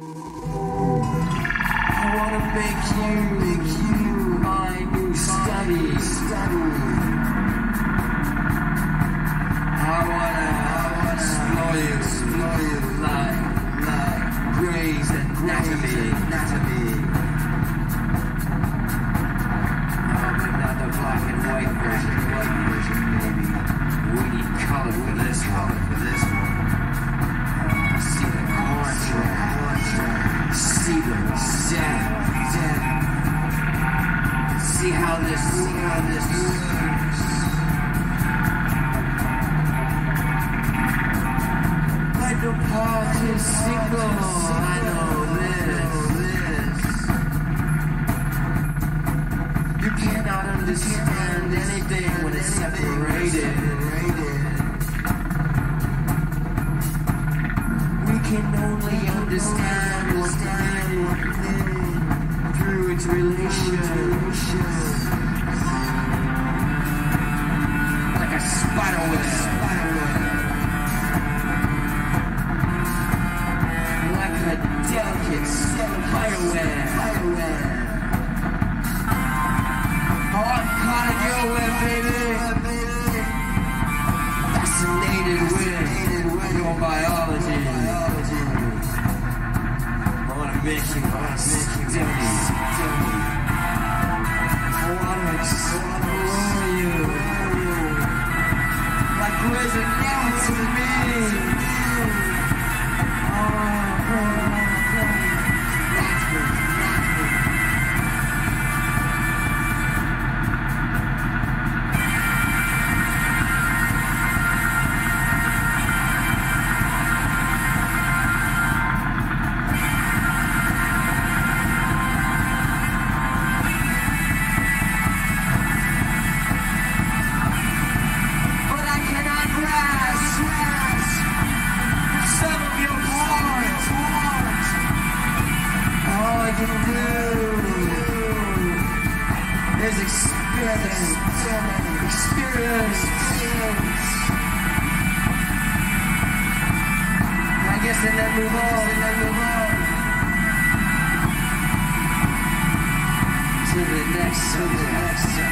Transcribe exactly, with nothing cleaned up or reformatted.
I wanna make you, make you my new study, study. I wanna, I wanna explore you, explore you like, like Grey's Anatomy, anatomy. Oh, but not the black and white version, white version, baby. We need color for this one, for this one. Uh, see the contrast, see the depth, depth. See how this, see how this works. Like the part is single, I know this, this. You cannot understand anything when it's separated. We can only understand one thing through its relation. Like a spider web. Like a delicate spider web. Oh, I'm caught in your web, baby. Fascinated with your biology. I wanna make you my study. I wanna explore you like Grey's Anatomy. There's experience, experience. I guess and then move on, and then move on to the next, to the next.